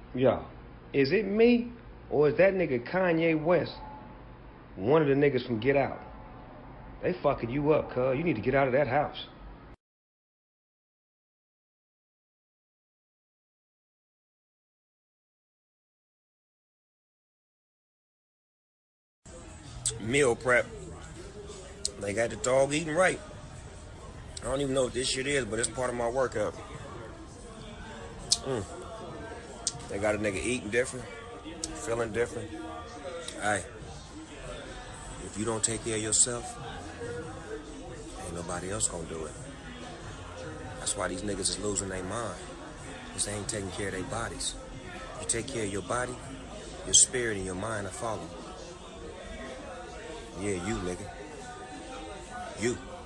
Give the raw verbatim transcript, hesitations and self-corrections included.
Yo, is it me or is that nigga Kanye West one of the niggas from Get Out? They fucking you up, cuz. You need to get out of that house. Meal prep. They got the dog eating right. I don't even know what this shit is, but it's part of my workout. Mm. They got a nigga eating different, feeling different. Hey, if you don't take care of yourself, ain't nobody else gonna do it. That's why these niggas is losing their mind, because they ain't taking care of their bodies. You take care of your body, your spirit and your mind will follow. Yeah, you, nigga. You.